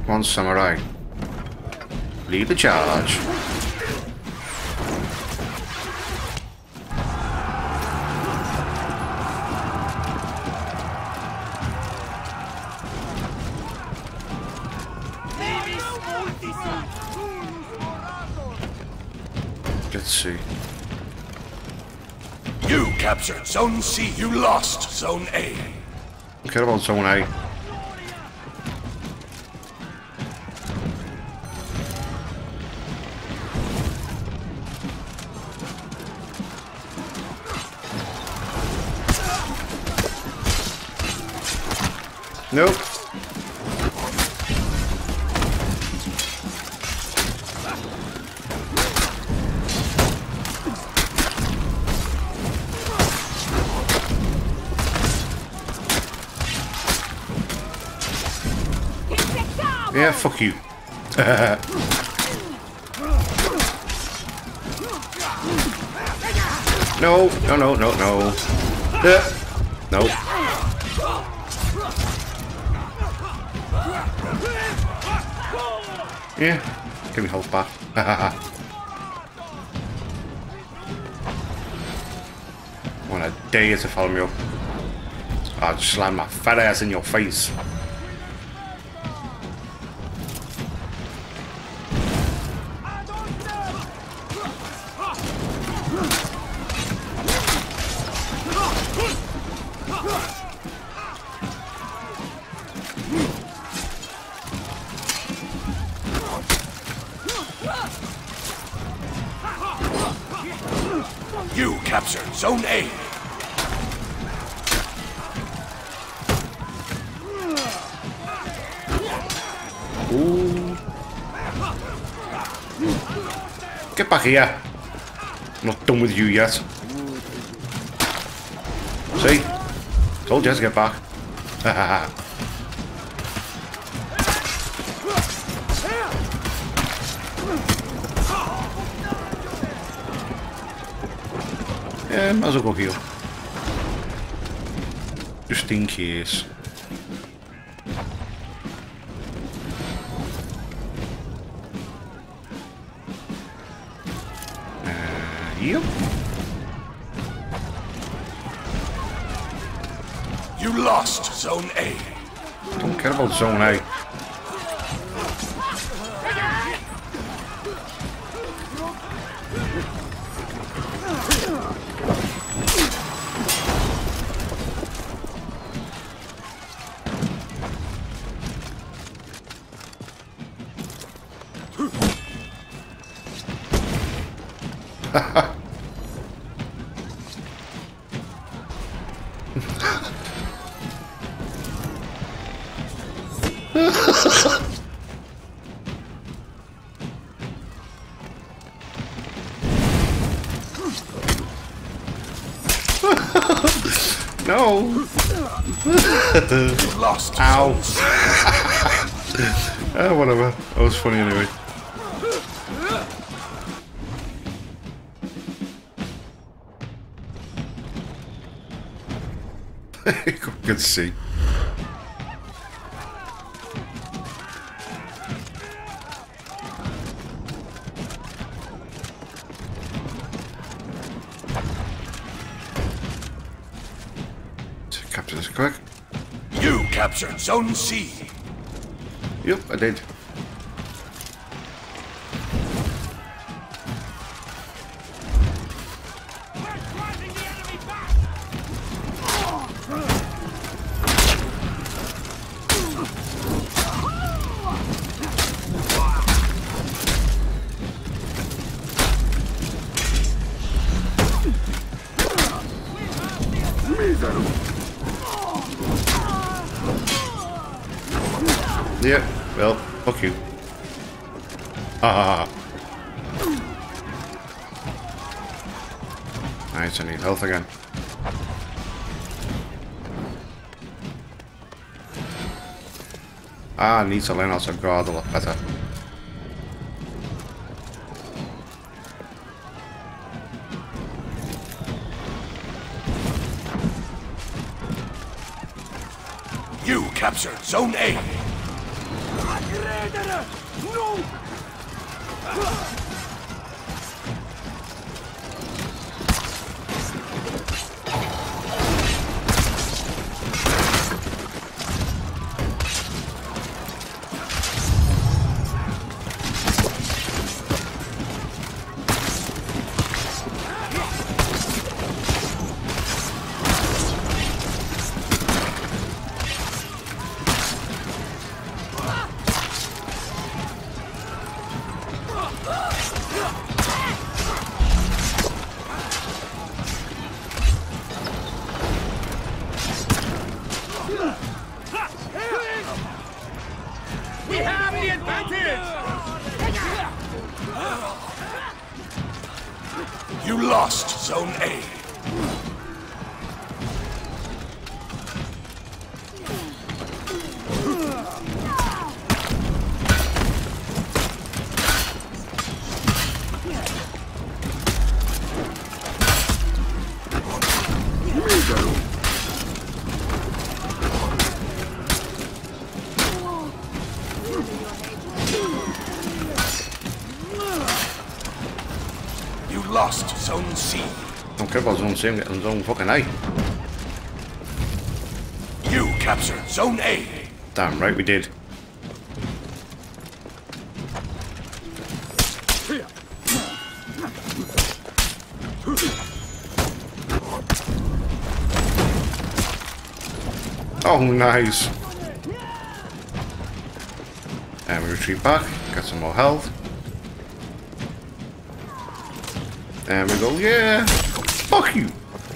One samurai. Lead the charge. Let's see. You captured Zone C. You lost Zone A. Don't care about Zone A. Nope. Yeah, fuck you. No, no, no, no, no. No. Yeah, give me health back. When I dare you to follow me up, I'll just slam my fat ass in your face. You captured Zone A. Ooh. Get back here. I'm not done with you yet. See? Told you to get back. Yeah, might as well go heal. Just in case. Yep. You lost Zone A. Don't care about Zone A. No. You lost. Ow. Whatever. That was funny anyway. Good to see. Capture this quick. You captured Zone C. Yep, I did. Yeah, well, fuck you. Nice, I need health again. I need to learn how to guard a lot better. You captured Zone A. We have the advantage! You lost Zone A. You lost Zone C. Don't care about Zone C, I'm getting Zone fucking A. You captured Zone A. Damn right we did. Oh, nice. And we retreat back, get some more health. And we go, yeah, fuck you.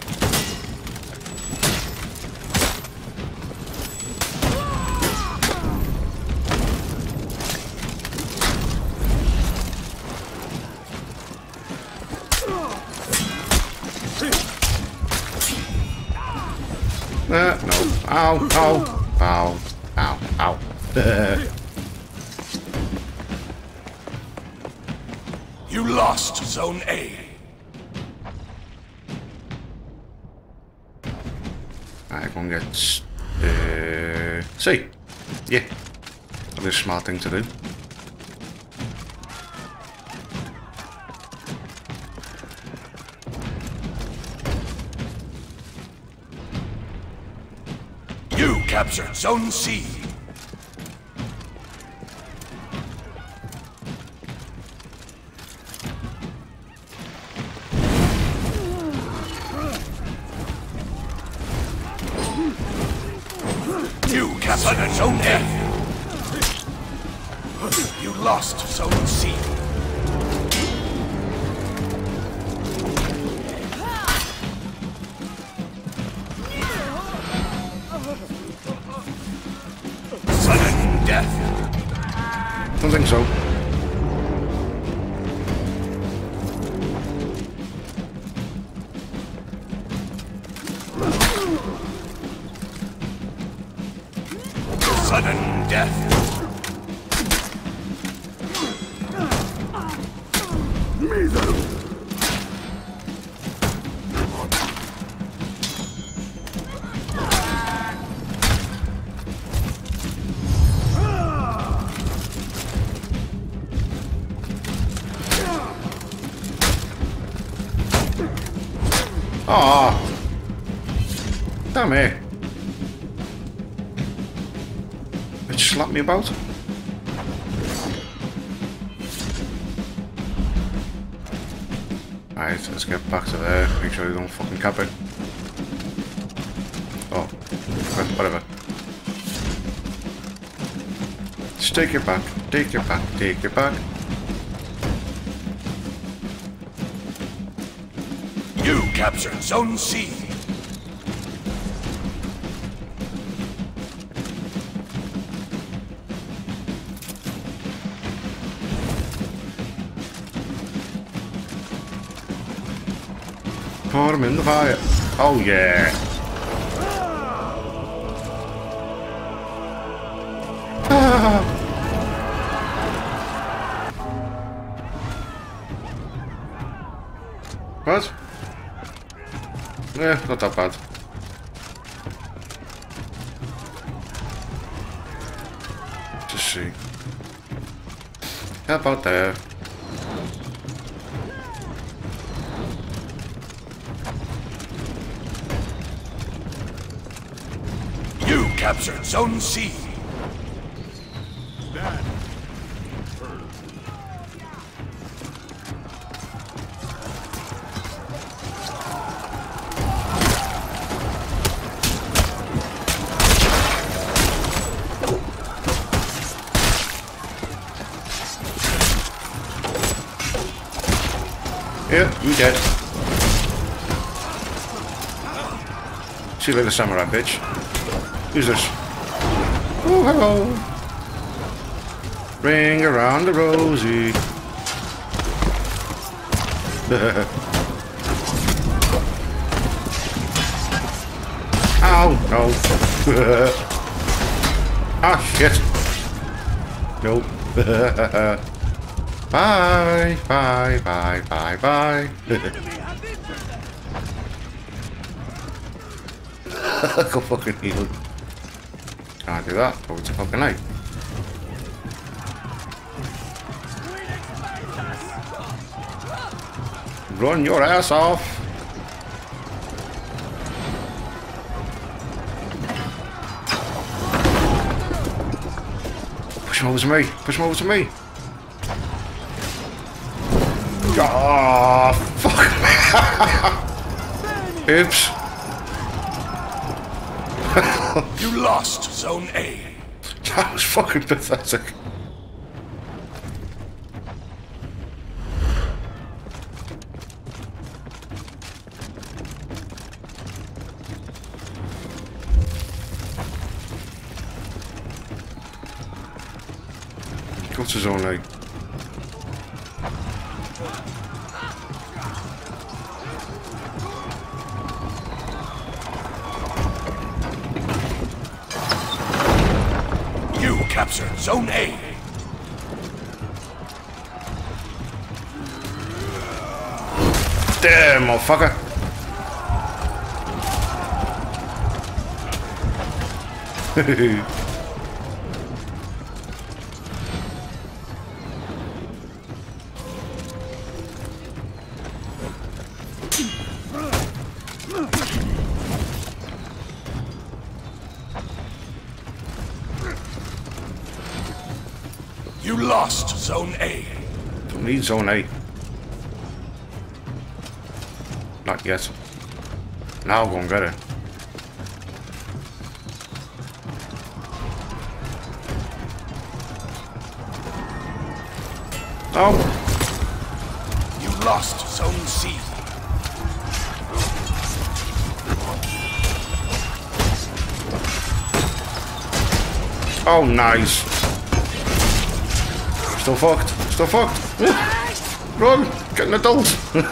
No. Ow, ow, ow, ow, ow. You lost Zone A. I'm gonna get C. Yeah, that'll be a smart thing to do. You captured Zone C. You captured Zone A. You lost Zone C. Sudden death. Don't think so. Sudden death. Ah, damn it! It slapped me about. Right, let's get back to there. Make sure you don't fucking cap it. Oh, whatever. Just take it back. Take it back. Take it back. You captured Zone C. Pour him in the fire. Oh yeah. What? Yeah, not that bad. Just see. How about there? You captured Zone C. Yeah, you dead. See you later, samurai bitch. Who's this? Oh, hello. Ring around the rosy. Ow, no. Ah, shit. Nope. Bye, bye, bye, bye, bye. Go fucking heal. Can't do that. Oh, it's a fucking night. Run your ass off. Push him over to me. Push him over to me. Oh, fuck. Oops. You lost Zone A. That was fucking pathetic. Go to Zone A. Captured Zone A. Damn, motherfucker. You lost Zone A. Don't need Zone A. Not yet. Now I'll go and get it. Oh. You lost Zone C. Oh, nice. Still fucked. Still fucked. Run. Get an adult.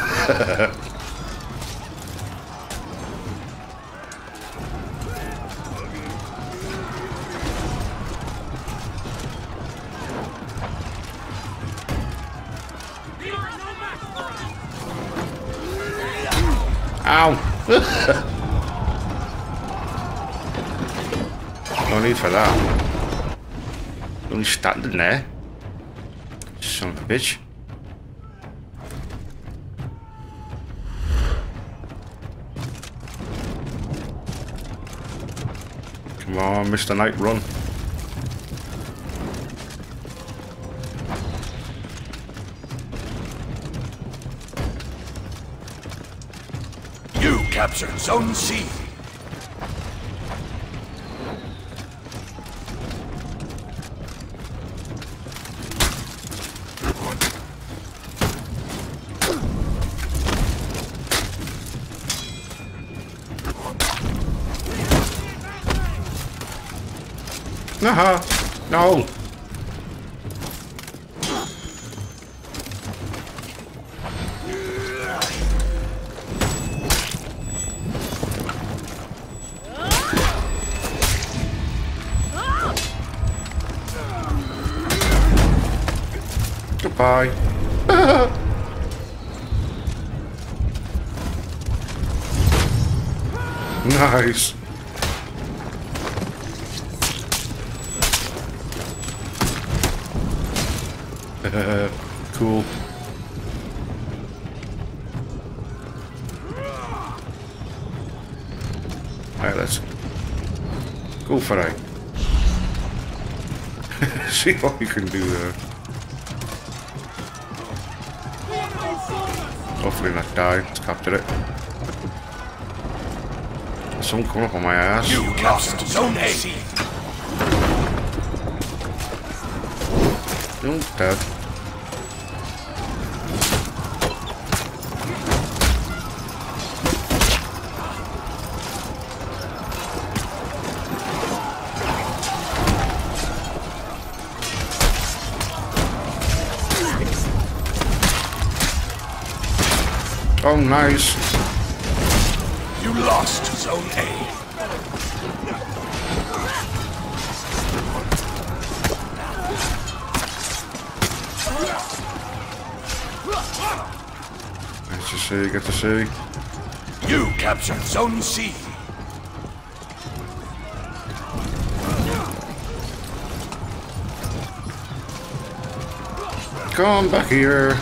Ow. No need for that. Only standing there. Son of a bitch. Come on, Mr. Knight, run. You captured Zone C. No. Goodbye. Nice. Cool. Alright, let's go for it. See what we can do there. Hopefully not die. Let's capture it. Someone coming up on my ass. You lost Zone A. No, dead. Oh, nice. You lost Zone A. Get to see. You captured Zone C. Come back here.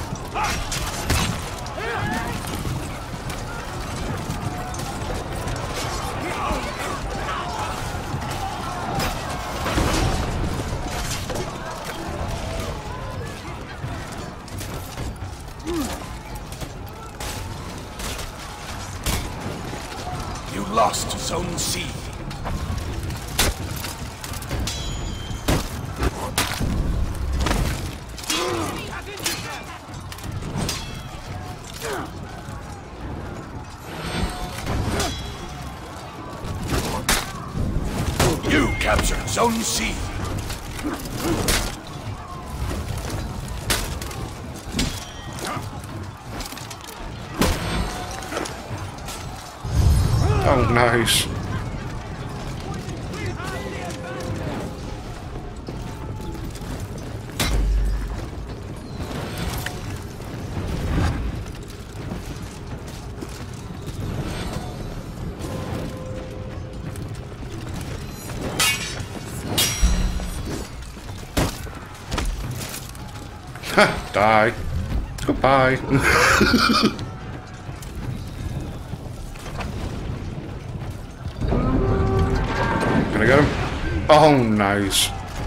You lost Zone C. You captured Zone C. Oh, nice. Ha! Die. Goodbye. Can I get him? Oh, nice.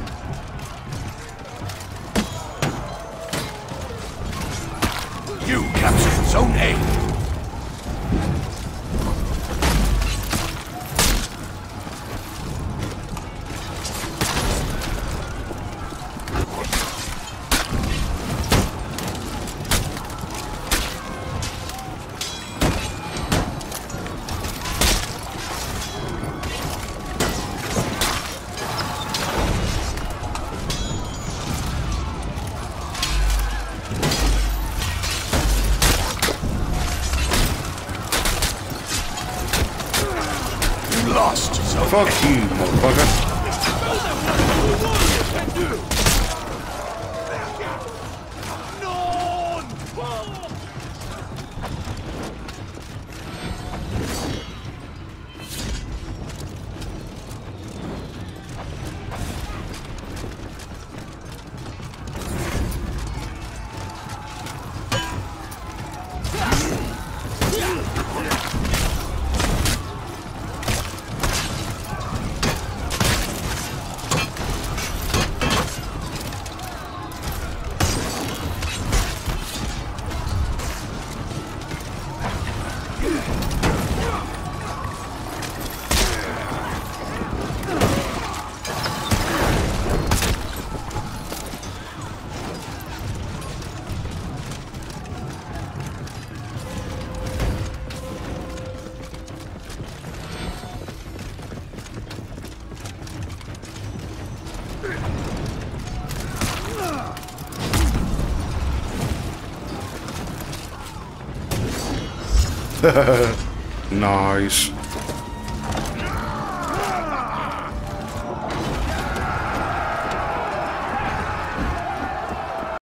You captured Zone A. Lost Zone Fuck A. you, motherfucker. Nice.